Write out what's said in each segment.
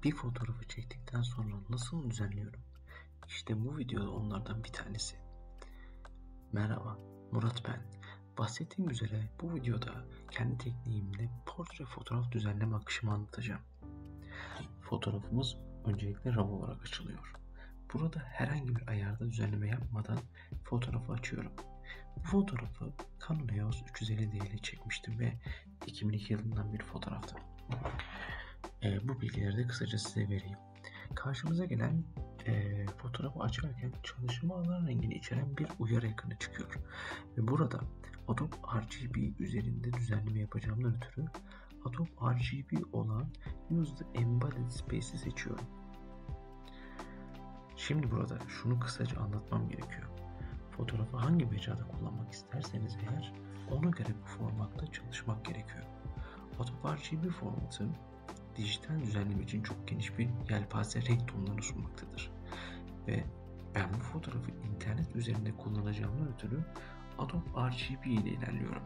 Bir fotoğrafı çektikten sonra nasıl düzenliyorum? İşte bu videoda onlardan bir tanesi. Merhaba, Murat ben. Bahsettiğim üzere bu videoda kendi tekniğimle portre fotoğraf düzenleme akışımı anlatacağım. Fotoğrafımız öncelikle RAW olarak açılıyor. Burada herhangi bir ayarda düzenleme yapmadan fotoğrafı açıyorum. Bu fotoğrafı Canon EOS 350D ile çekmiştim ve 2002 yılından bir fotoğraftı. Bu bilgileri de kısaca size vereyim. Karşımıza gelen fotoğrafı açarken çalışma alan rengini içeren bir uyarı ekranı çıkıyor. Ve burada Adobe RGB üzerinde düzenleme yapacağımdan ötürü Adobe RGB olan Use the Embedded Space'i seçiyorum. Şimdi burada şunu kısaca anlatmam gerekiyor. Fotoğrafı hangi mecrada kullanmak isterseniz eğer ona göre bu formatta çalışmak gerekiyor. Adobe RGB formatı dijital düzenleme için çok geniş bir yelpaze renk tonlarını sunmaktadır. Ve ben bu fotoğrafı internet üzerinde kullanacağımdan ötürü Adobe RGB ile ilerliyorum.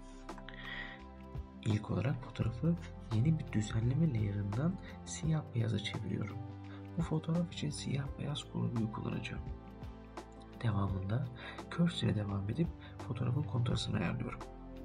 İlk olarak fotoğrafı yeni bir düzenleme layer'ından siyah beyaza çeviriyorum. Bu fotoğraf için siyah beyaz kurguyu kullanacağım. Devamında Cursor ile devam edip fotoğrafın kontrastını ayarlıyorum.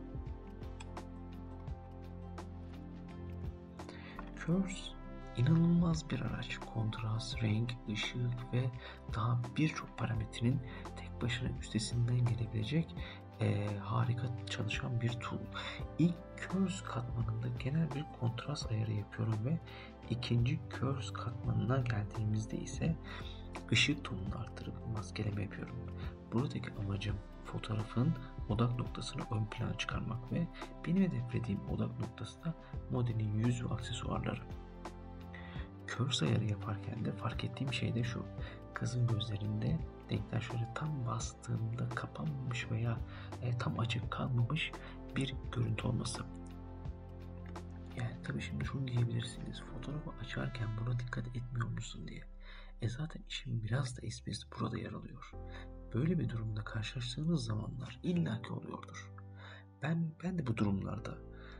Cursor inanılmaz bir araç. Kontrast, renk, ışık ve daha birçok parametrenin tek başına üstesinden gelebilecek harika çalışan bir tool. İlk Cursor katmanında genel bir kontrast ayarı yapıyorum ve ikinci Cursor katmanına geldiğimizde ise ışık tonunu arttırıp maskeleme yapıyorum. Buradaki amacım fotoğrafın odak noktasını ön plana çıkarmak ve benim hedeflediğim odak noktası da modelin yüz ve aksesuarları. Cursor ayarı yaparken de fark ettiğim şey de şu: kızın gözlerinde renkler şöyle tam bastığımda kapanmamış veya tam açık kalmamış bir görüntü olması. Yani tabii şimdi şunu diyebilirsiniz: fotoğrafı açarken buna dikkat etmiyor musun diye. Zaten işin biraz da esprisi burada yer alıyor. Böyle bir durumda karşılaştığınız zamanlar illaki oluyordur. Ben de bu durumlarda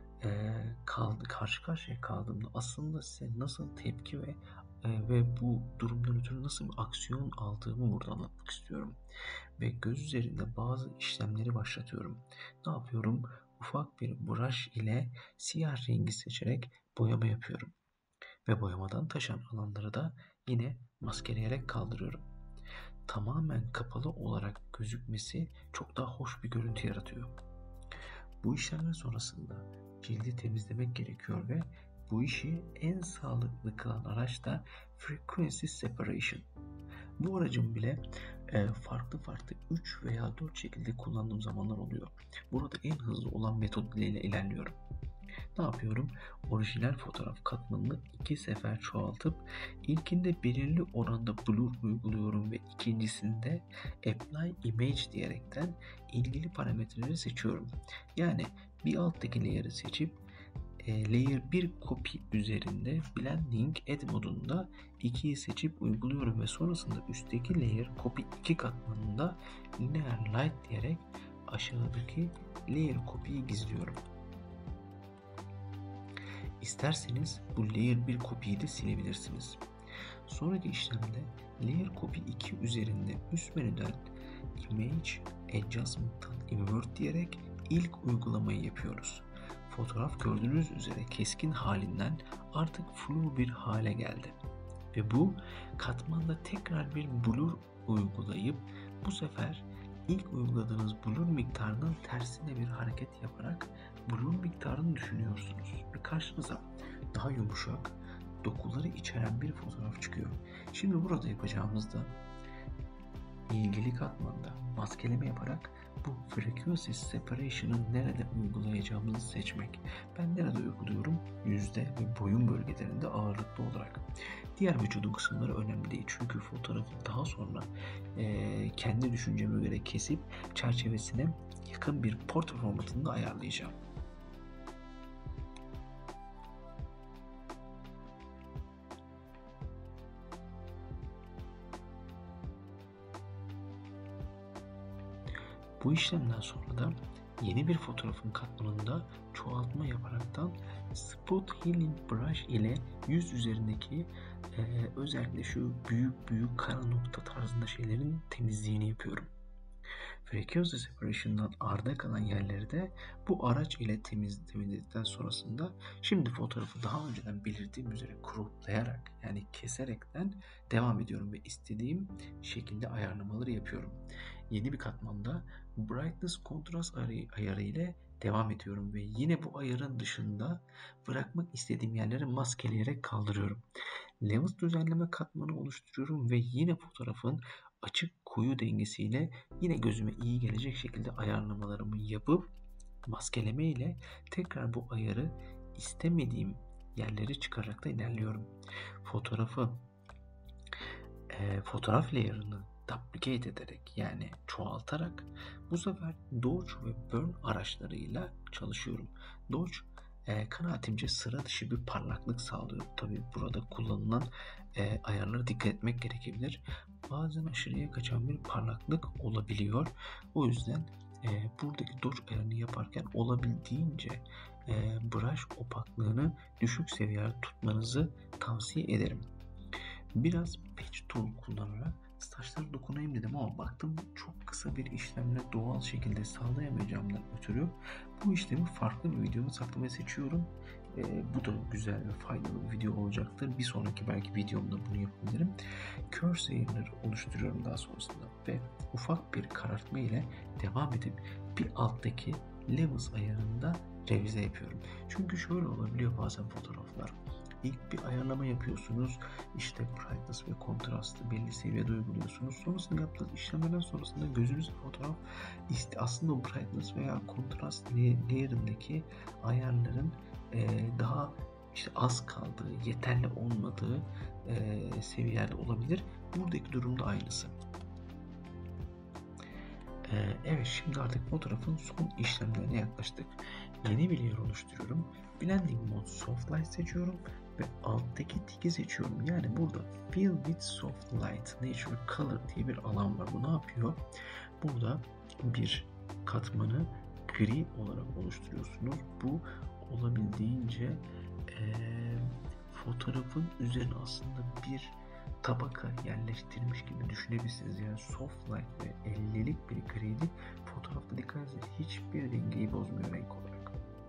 karşı karşıya kaldığımda aslında size nasıl tepki ve bu durumdan ötürü nasıl bir aksiyon aldığımı burada anlatmak istiyorum. Ve göz üzerinde bazı işlemleri başlatıyorum. Ne yapıyorum? Ufak bir brush ile siyah rengi seçerek boyama yapıyorum. Ve boyamadan taşan alanları da yine maskeleyerek kaldırıyorum. Tamamen kapalı olarak gözükmesi çok daha hoş bir görüntü yaratıyor. Bu işlemler sonrasında cildi temizlemek gerekiyor ve bu işi en sağlıklı kılan araç da Frequency Separation. Bu aracın bile farklı 3 veya 4 şekilde kullandığım zamanlar oluyor. Burada en hızlı olan metot ile ilerliyorum. Ne yapıyorum? Orijinal fotoğraf katmanını 2 sefer çoğaltıp ilkinde belirli oranda blur uyguluyorum ve ikincisinde Apply Image diyerekten ilgili parametreleri seçiyorum. Yani bir alttaki layer'ı seçip Layer 1 copy üzerinde Blending Add modunda 2'yi seçip uyguluyorum ve sonrasında üstteki Layer Copy 2 katmanında Linear Light diyerek aşağıdaki Layer Copy'yi gizliyorum. İsterseniz bu Layer 1 copy'yi de silebilirsiniz. Sonraki işlemde Layer Copy 2 üzerinde üst menüden Image Adjustment'tan Invert diyerek ilk uygulamayı yapıyoruz. Fotoğraf gördüğünüz üzere keskin halinden artık flu bir hale geldi. Ve bu katmanda tekrar bir blur uygulayıp bu sefer ilk uyguladığınız blur miktarının tersine bir hareket yaparak blur miktarını düşünüyorsunuz ve karşınıza daha yumuşak, dokuları içeren bir fotoğraf çıkıyor. Şimdi burada yapacağımız da ilgili katmanda maskeleme yaparak bu Frequency Separation'ı nerede uygulayacağımızı seçmek. Ben nerede uyguluyorum? Yüzde ve boyun bölgelerinde ağırlıklı olarak. Diğer vücudun kısımları önemli değil. Çünkü fotoğrafı daha sonra kendi düşünceme göre kesip çerçevesine yakın bir portre formatında ayarlayacağım. Bu işlemden sonra da Yeni bir fotoğrafın katmanında çoğaltma yaparaktan Spot Healing Brush ile yüz üzerindeki özellikle şu büyük büyük kara nokta tarzında şeylerin temizliğini yapıyorum. Frequency Separation'dan arda kalan yerleri de bu araç ile temizledikten sonrasında şimdi fotoğrafı daha önceden belirttiğim üzere croplayarak yani keserekten devam ediyorum ve istediğim şekilde ayarlamaları yapıyorum. Yeni bir katmanda Brightness Contrast ayarı ile devam ediyorum ve yine bu ayarın dışında bırakmak istediğim yerleri maskeleyerek kaldırıyorum. Levels düzenleme katmanı oluşturuyorum ve yine fotoğrafın açık koyu dengesiyle yine gözüme iyi gelecek şekilde ayarlamalarımı yapıp maskeleme ile tekrar bu ayarı istemediğim yerleri çıkararak da ilerliyorum. Fotoğraf layer'ını duplicate ederek yani çoğaltarak bu sefer Dodge ve Burn araçlarıyla çalışıyorum. Dodge kanaatimce sıra dışı bir parlaklık sağlıyor. Tabi burada kullanılan ayarlara dikkat etmek gerekebilir. Bazen aşırıya kaçan bir parlaklık olabiliyor. O yüzden buradaki Dodge ayarını yaparken olabildiğince brush opaklığını düşük seviyede tutmanızı tavsiye ederim. Biraz patch tool kullanarak saçlara dokunayım dedim ama baktım çok kısa bir işlemle doğal şekilde sağlayamayacağımdan ötürü bu işlemi farklı bir videoda saklamayı seçiyorum. Bu da güzel ve faydalı bir video olacaktır. Bir sonraki belki videomda bunu yapabilirim. Curse ayarları oluşturuyorum daha sonrasında ve ufak bir karartma ile devam edip bir alttaki levels ayarında revize yapıyorum. Çünkü şöyle olabiliyor bazen fotoğraflar. İlk bir ayarlama yapıyorsunuz. İşte brightness ve kontrastı belli seviyede uyguluyorsunuz. Sonrasında yaptığınız işlemlerden sonrasında gözünüz fotoğraf aslında o brightness veya kontrast layer'ındaki ayarların daha işte az kaldığı, yeterli olmadığı seviyelerde olabilir. Buradaki durum da aynısı. Evet, şimdi artık fotoğrafın son işlemlerine yaklaştık. Yeni bir layer oluşturuyorum. Blending Mode Soft Light seçiyorum ve alttaki tiki seçiyorum. Yani burada Fill with Soft Light Natural Color diye bir alan var. Bu ne yapıyor? Burada bir katmanı gri olarak oluşturuyorsunuz. Bu olabildiğince fotoğrafın üzerine aslında bir tabaka yerleştirilmiş gibi düşünebilirsiniz. Yani soft light ve 50'lik bir grilik fotoğrafta dikkat ederseniz hiçbir dengeyi bozmuyor renk olarak.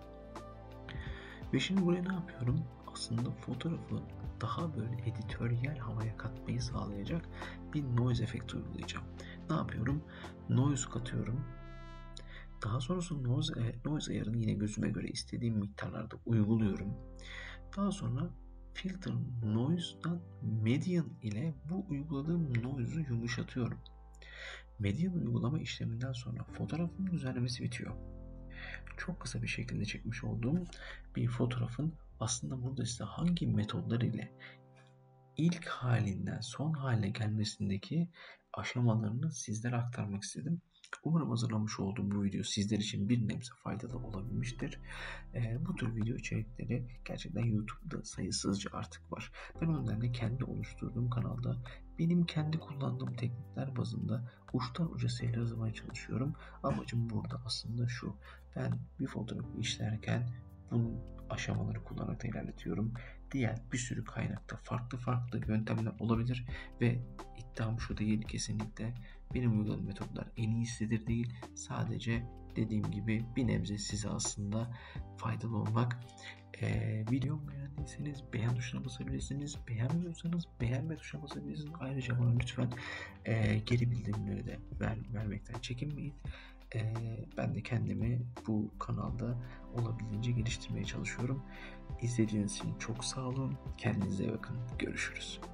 Ve şimdi buraya ne yapıyorum? Aslında fotoğrafı daha böyle editoryal havaya katmayı sağlayacak bir noise efekti uygulayacağım. Ne yapıyorum? Noise katıyorum. Daha sonrasında noise ayarını yine gözüme göre istediğim miktarlarda uyguluyorum. Daha sonra Filter Noise'dan Median ile bu uyguladığım noise'u yumuşatıyorum. Median uygulama işleminden sonra fotoğrafın düzenlemesi bitiyor. Çok kısa bir şekilde çekmiş olduğum bir fotoğrafın aslında burada size hangi metodlar ile ilk halinden son haline gelmesindeki aşamalarını sizlere aktarmak istedim. Umarım hazırlamış olduğum bu video sizler için bir nebze faydalı olabilmiştir. Bu tür video içerikleri gerçekten YouTube'da sayısızca artık var. Ben o nedenle kendi oluşturduğum kanalda benim kendi kullandığım teknikler bazında uçtan uca seriler yazmaya çalışıyorum. Amacım burada aslında şu: ben bir fotoğrafı işlerken bunun aşamaları kullanarak ilerletiyorum. Diğer bir sürü kaynakta farklı yöntemler olabilir ve iddiam şu değil, kesinlikle benim uyguladığım metotlar en iyisidir değil. Sadece dediğim gibi bir nebze size aslında faydalı olmak. Videomu beğendiyseniz beğen tuşuna basabilirsiniz. Beğenmiyorsanız beğenme tuşuna basabilirsiniz. Ayrıca bana lütfen geri bildirimleri de vermekten çekinmeyin. Ben de kendimi bu kanalda olabildiğince geliştirmeye çalışıyorum. İzlediğiniz için çok sağ olun. Kendinize bakın. Görüşürüz.